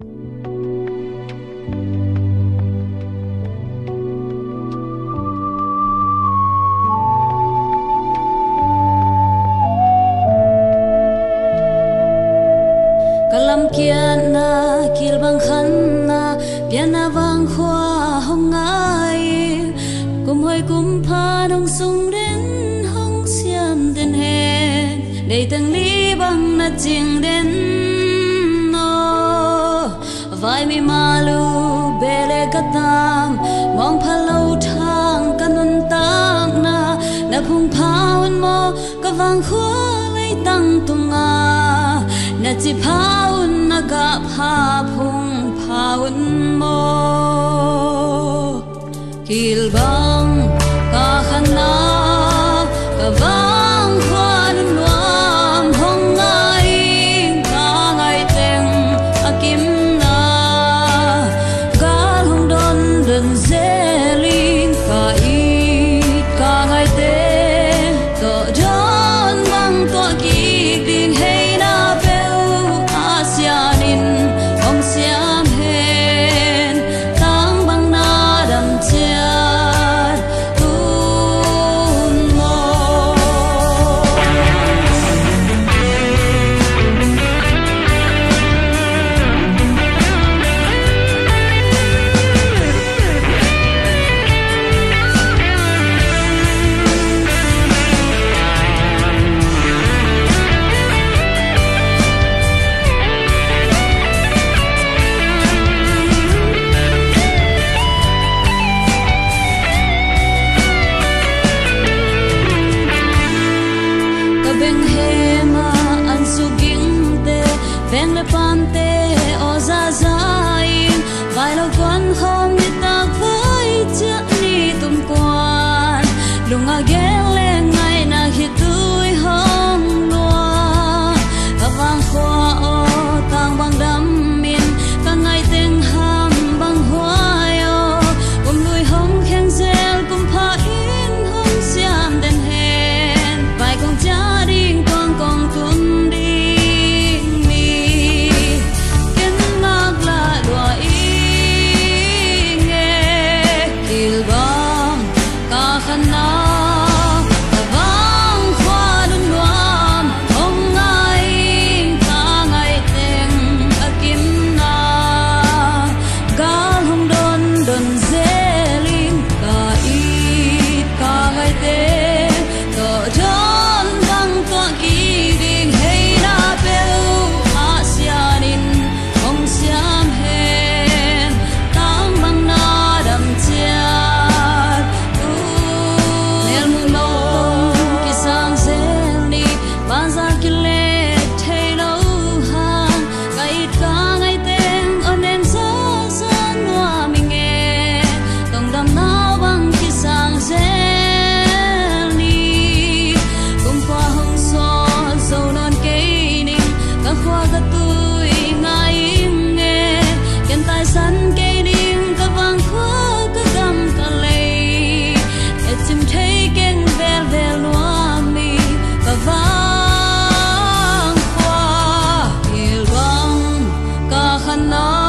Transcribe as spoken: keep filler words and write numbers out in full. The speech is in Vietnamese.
Kalam kian na kilbang khan na piana vang khoa hong ngai kum hoi kum pha nong sung den hong siam den hen dei tang li bang na ching den no vai mi malu bele katam mong phalo thang kanun tang na na phung phaun mo ka vang khoa lei tang tunga na chi phaun na ka pha phung phaun mo kil bang ka khana ka vang khoan nuam hong ngai ka ngai teng akim na ka hong don den zelin ka i ka ngai te to don bang to ki ding hey na siam hen tang bang na dam chiat tun mo beng hema an suging te beng le pam te o za zain vai lo kon khom ni tak vai cha ni tum kwan lunga gel le ngai na hi tui hom lua ka wang khwa o tang bang dam min ka ngai teng ham bang hwayo kum lui hom kheng zel kum pha in hom siam den hen vai kong cha kong tum ding mi ken nak la dua i nge kil bang ka khana ka vang khwa nun nuam hong ngai ka ngai teng akim na gal hong don don zelin ka i ka ngai teng to don bang to ki no